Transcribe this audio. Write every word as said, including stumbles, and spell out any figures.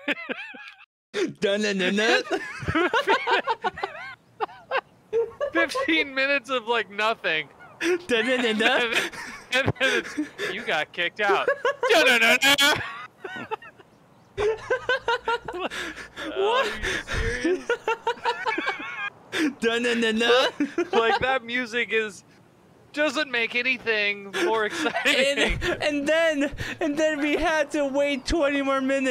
Dun-dun-dun-dun. Fifteen minutes of like nothing. Dun-dun-dun-dun. And then it's, you got kicked out. Dun-dun-dun-dun. What? Are you serious? Dun-dun-dun-dun. Like that music is doesn't make anything more exciting. And, and then and then we had to wait twenty more minutes.